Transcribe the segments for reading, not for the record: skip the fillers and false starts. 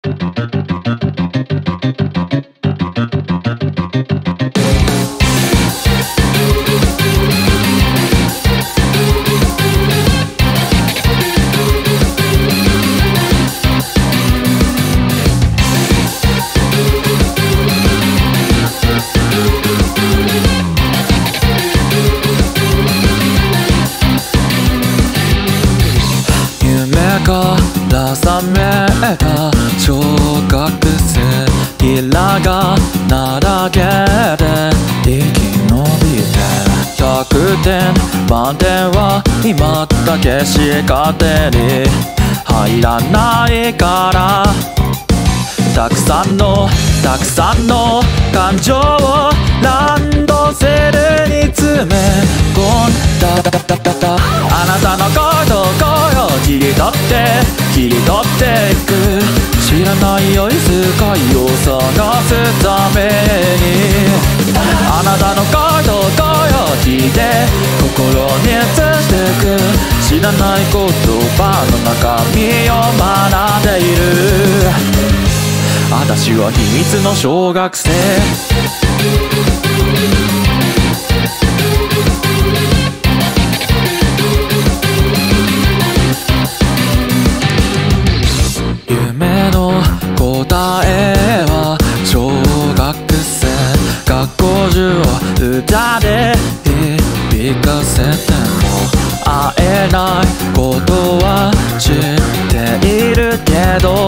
から覚めた小学生、ひらがなだけで生き延びて100点満点は今だけしか手に入らないから、たくさんの感情をランドセルに詰め込んだあなたの声と声を切り取っていく、知らないよ世界を探すために、あなたの声と声を聞いて心に移していく、知らない言葉の中身を学んでいる、私は秘密の小学生。夢の答えは小学生、学校中を歌で響かせても会えないことは知っているけど、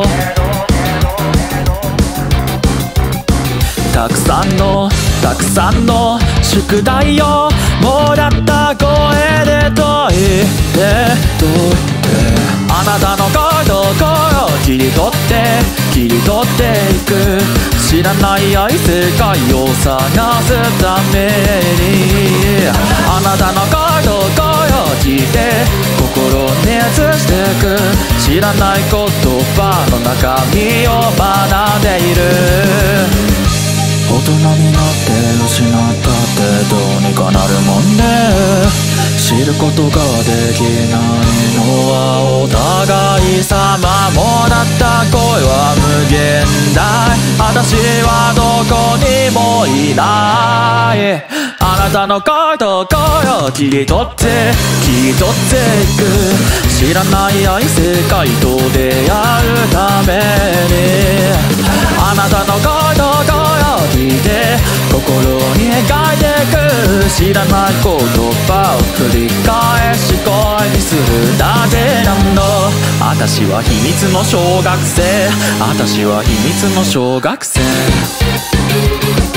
たくさんの宿題をもらった声で解いてあなたの声と声を切り取っていく、知らない世界を探すために、あなたの声と声を聞いて心に移していく、知らない言葉の中身を学んでいる、大人になって失ったってどうにかなるもんね、知ることができないのはお互い様、もらった声は無限大、私はどこにもいない、あなたの声と声を切り取っていく、知らない世界と出会うために、あなたの声と声を聞いて心に描いてく、知らない言葉を繰り返し声にするだけなんだ、私は秘密の小学生、私は秘密の小学生。